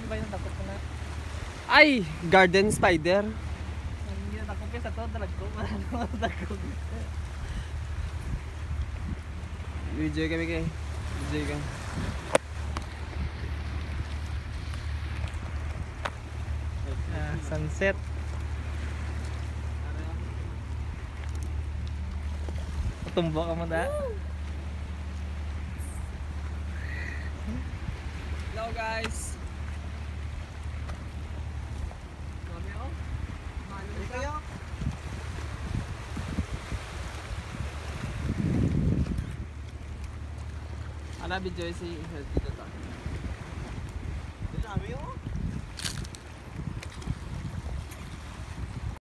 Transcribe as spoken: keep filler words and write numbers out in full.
ba yung takot ko na? Ay! Garden spider. Hindi na takot sa to, dalag ko. Takot. Video kami kay. Video ka. Ah, sunset. Tumbo ka mo da. Hello guys. Ana video si dito.